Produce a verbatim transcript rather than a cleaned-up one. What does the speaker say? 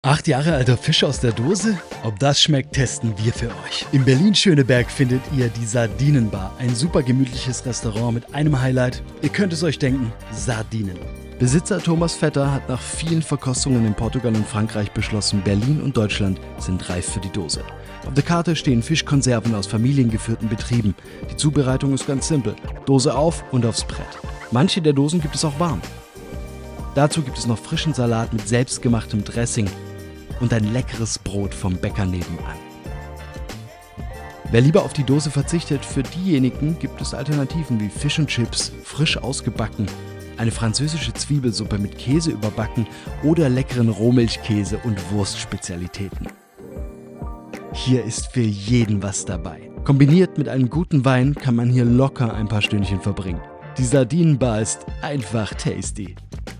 Acht Jahre alter Fisch aus der Dose? Ob das schmeckt, testen wir für euch. In Berlin-Schöneberg findet ihr die Sardinenbar, ein super gemütliches Restaurant mit einem Highlight. Ihr könnt es euch denken, Sardinen. Besitzer Thomas Vetter hat nach vielen Verkostungen in Portugal und Frankreich beschlossen, Berlin und Deutschland sind reif für die Dose. Auf der Karte stehen Fischkonserven aus familiengeführten Betrieben. Die Zubereitung ist ganz simpel. Dose auf und aufs Brett. Manche der Dosen gibt es auch warm. Dazu gibt es noch frischen Salat mit selbstgemachtem Dressing und ein leckeres Brot vom Bäcker nebenan. Wer lieber auf die Dose verzichtet, für diejenigen gibt es Alternativen wie Fish und Chips, frisch ausgebacken, eine französische Zwiebelsuppe mit Käse überbacken oder leckeren Rohmilchkäse und Wurstspezialitäten. Hier ist für jeden was dabei. Kombiniert mit einem guten Wein kann man hier locker ein paar Stündchen verbringen. Die Sardinenbar ist einfach tasty.